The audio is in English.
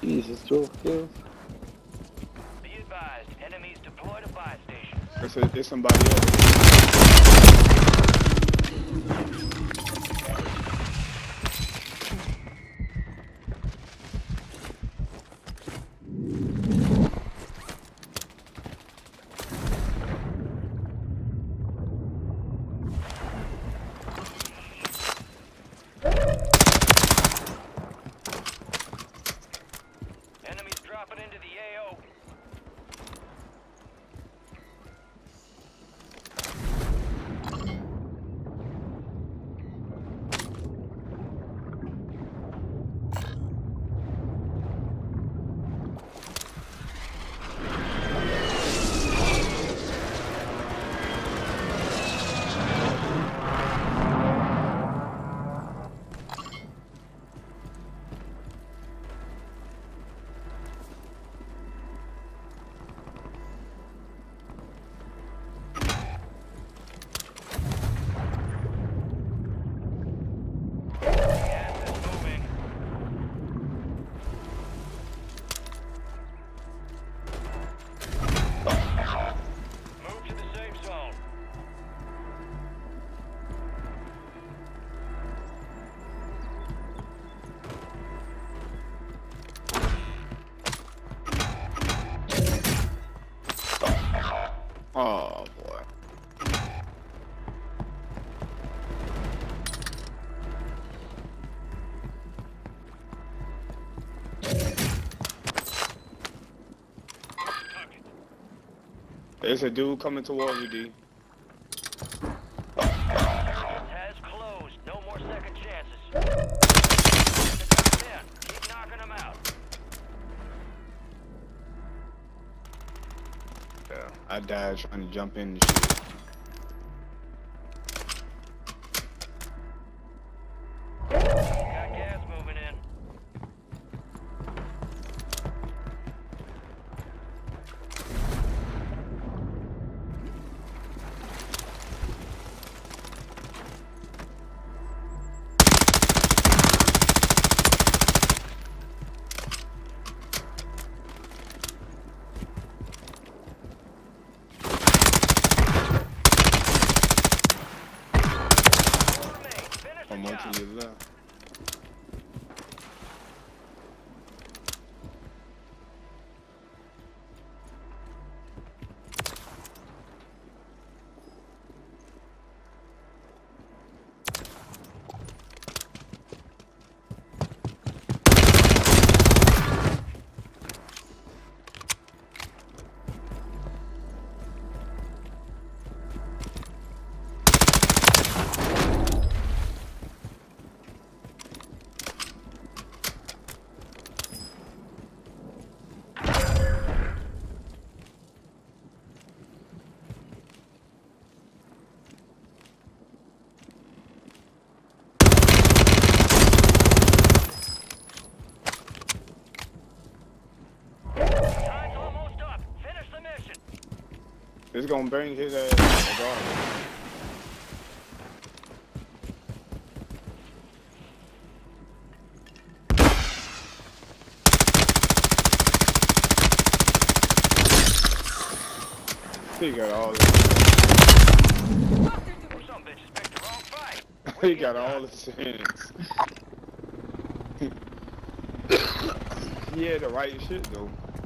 Jesus, 12 kills. Be advised, enemies deployed a buy station. It's somebody else. Enemies dropping into the AO. Gas is moving. Move to the safe zone. Oh boy. There's a dude coming towards you, D. Has closed. No more second chances. Keep knocking them out. Yeah, I died trying to jump in and shit. Got gas moving in. Finish the One more job. to your left. Time's almost up. Finish the mission. It's gonna bring his ass regardless. He got all the Some bitches picked the wrong fight. he got all the sense. He had the right shit though.